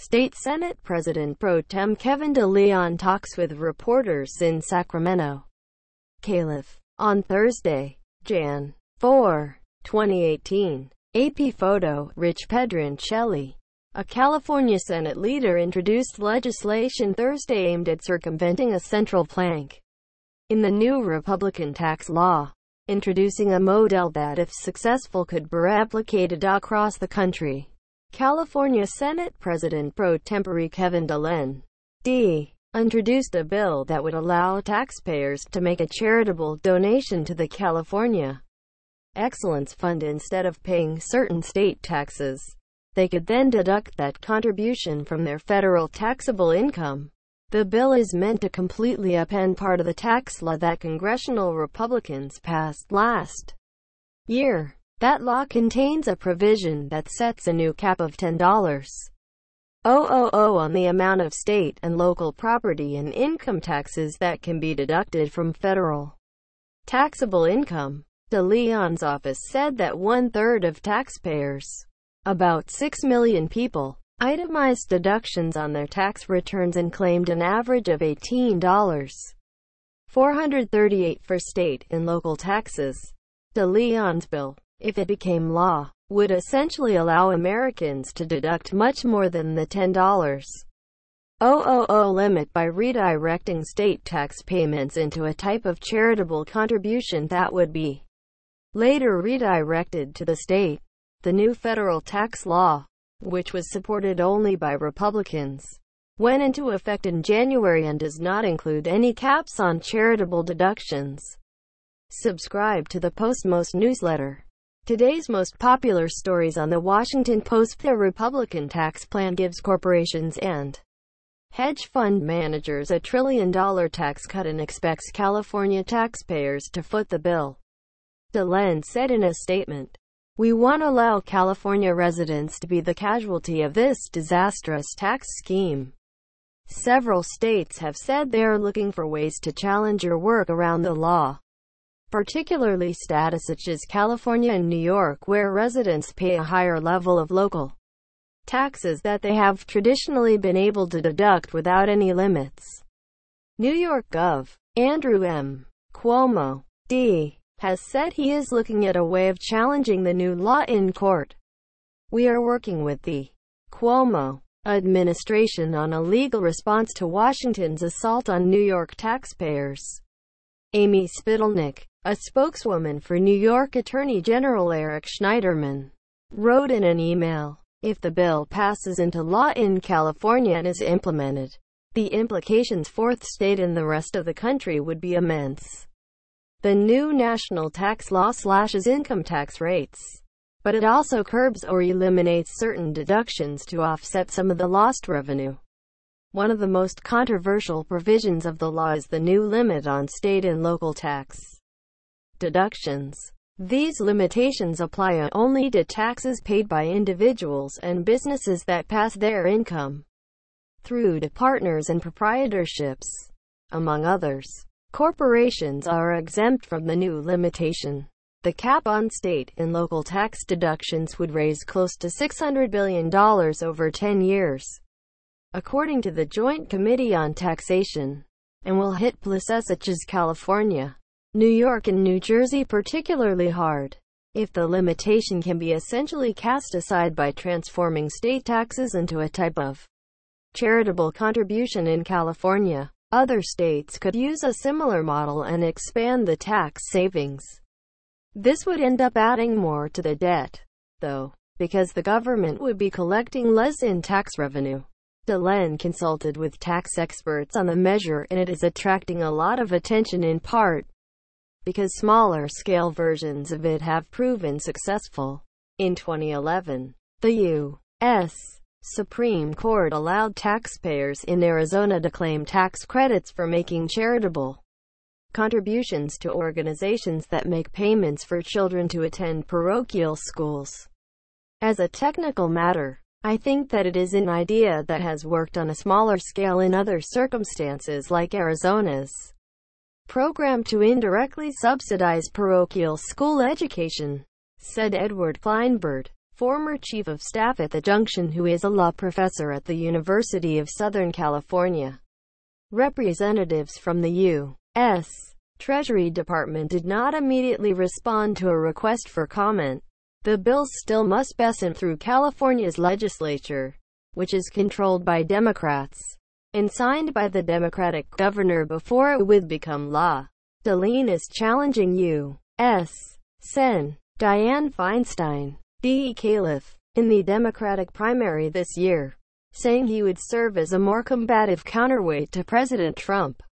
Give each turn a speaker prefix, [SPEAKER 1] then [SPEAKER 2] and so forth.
[SPEAKER 1] State Senate President Pro Tem Kevin De Leon talks with reporters in Sacramento, Calif. On Thursday, Jan. 4, 2018. AP photo, Rich Pedroncelli. A California Senate leader introduced legislation Thursday aimed at circumventing a central plank in the new Republican tax law, introducing a model that, if successful, could be replicated across the country. California Senate President Pro Tempore Kevin De Leon introduced a bill that would allow taxpayers to make a charitable donation to the California Excellence Fund instead of paying certain state taxes. They could then deduct that contribution from their federal taxable income. The bill is meant to completely upend part of the tax law that congressional Republicans passed last year. That law contains a provision that sets a new cap of $10,000 on the amount of state and local property and income taxes that can be deducted from federal taxable income. De Leon's office said that one-third of taxpayers, about 6 million people, itemized deductions on their tax returns and claimed an average of $18,438 for state and local taxes. De Leon's bill, if it became law, would essentially allow Americans to deduct much more than the $10,000 limit by redirecting state tax payments into a type of charitable contribution that would be later redirected to the state. The new federal tax law, which was supported only by Republicans, went into effect in January and does not include any caps on charitable deductions. Subscribe to the Post-Most newsletter. Today's most popular stories on the Washington Post. The Republican tax plan gives corporations and hedge fund managers a $1 trillion tax cut and expects California taxpayers to foot the bill. De Leon said in a statement, "We want to allow California residents to be the casualty of this disastrous tax scheme. Several states have said they are looking for ways to challenge or work around the law, particularly states such as California and New York, where residents pay a higher level of local taxes that they have traditionally been able to deduct without any limits." New York Gov. Andrew M. Cuomo, D., has said he is looking at a way of challenging the new law in court. "We are working with the Cuomo administration on a legal response to Washington's assault on New York taxpayers." Amy Spittelnick, a spokeswoman for New York Attorney General Eric Schneiderman, wrote in an email, "If the bill passes into law in California and is implemented, the implications for the state and the rest of the country would be immense. The new national tax law slashes income tax rates, but it also curbs or eliminates certain deductions to offset some of the lost revenue. One of the most controversial provisions of the law is the new limit on state and local tax deductions. These limitations apply only to taxes paid by individuals and businesses that pass their income through to partners and proprietorships, among others. Corporations are exempt from the new limitation. The cap on state and local tax deductions would raise close to $600 billion over 10 years, according to the Joint Committee on Taxation, and will hit places such as California, New York and New Jersey particularly hard. If the limitation can be essentially cast aside by transforming state taxes into a type of charitable contribution in California, other states could use a similar model and expand the tax savings. This would end up adding more to the debt, though, because the government would be collecting less in tax revenue. De Leon consulted with tax experts on the measure, and it is attracting a lot of attention in part because smaller-scale versions of it have proven successful. In 2011, the U.S. Supreme Court allowed taxpayers in Arizona to claim tax credits for making charitable contributions to organizations that make payments for children to attend parochial schools. As a technical matter, I think that it is an idea that has worked on a smaller scale in other circumstances, like Arizona's program to indirectly subsidize parochial school education, said Edward Kleinberg, former chief of staff at the Junction, who is a law professor at the University of Southern California. Representatives from the U.S. Treasury Department did not immediately respond to a request for comment. The bills still must pass through California's legislature, which is controlled by Democrats, and signed by the Democratic governor before it would become law. Deline is challenging U.S. Sen. Dianne Feinstein, D. Califf, in the Democratic primary this year, saying he would serve as a more combative counterweight to President Trump.